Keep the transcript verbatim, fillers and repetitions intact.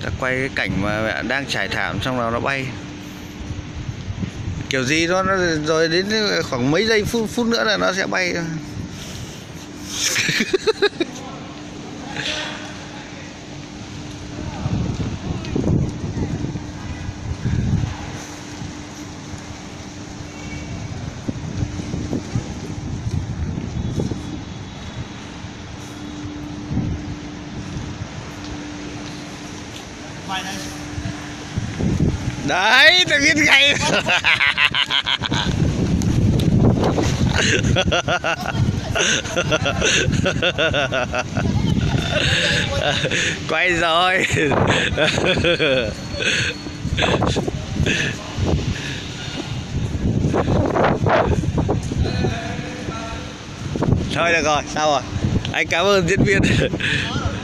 Ta quay cái cảnh mà đang trải thảm xong rồi nó bay. Kiểu gì đó nó rồi đến khoảng mấy giây phút phút nữa là nó sẽ bay. Đấy, tôi biết ngay. Quay rồi. Thôi được rồi, sao rồi? Anh cảm ơn diễn viên.